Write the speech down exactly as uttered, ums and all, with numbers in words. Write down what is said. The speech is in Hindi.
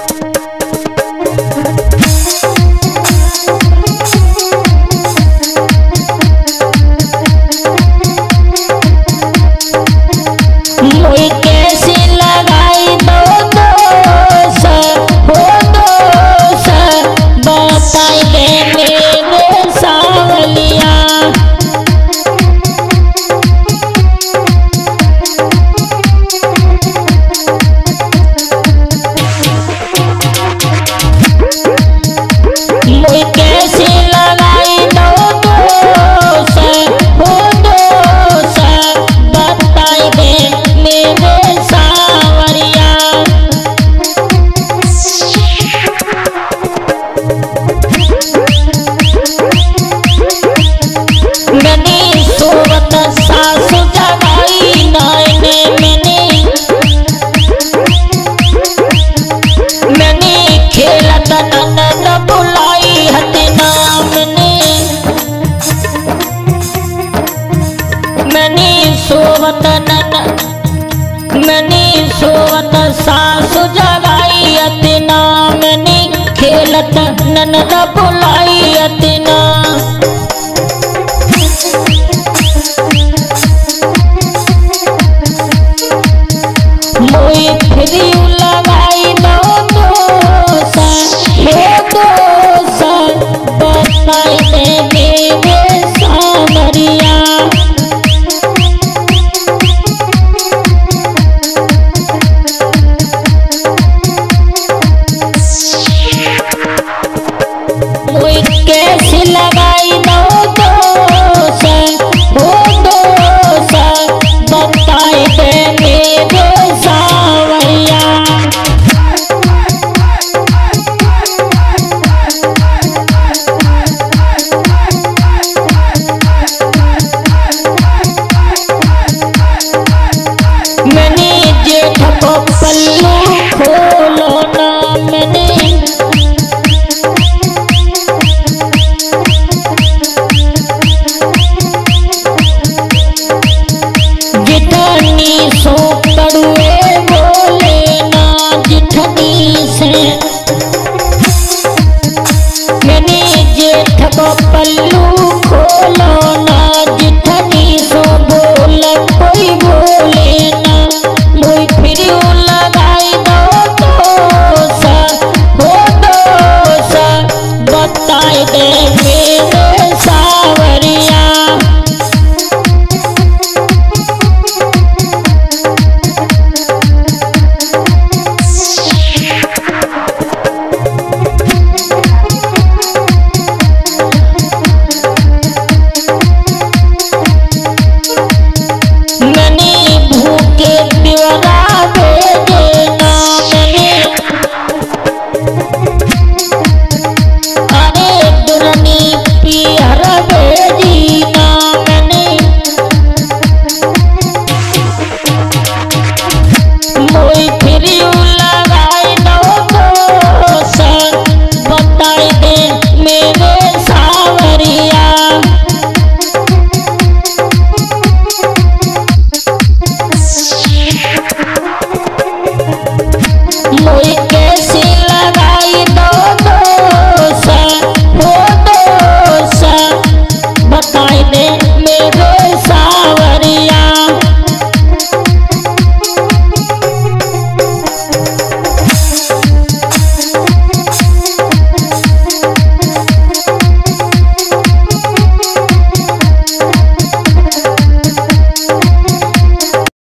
सोवत मनी सोवत सासु जगाई अतना मनी खेलत ननद बुलाई अतना मोई फिरी लगाई दो दोसा हे दोसा बताई दे मेरे सामरिया कैसे लगाई दो दोसा हो दोसा बताई दे मेरे सावरिया मैंने जेठ को पल्लू खोलो ना मैंने जिठनी सो कड़ुए बोले ना जिठनी से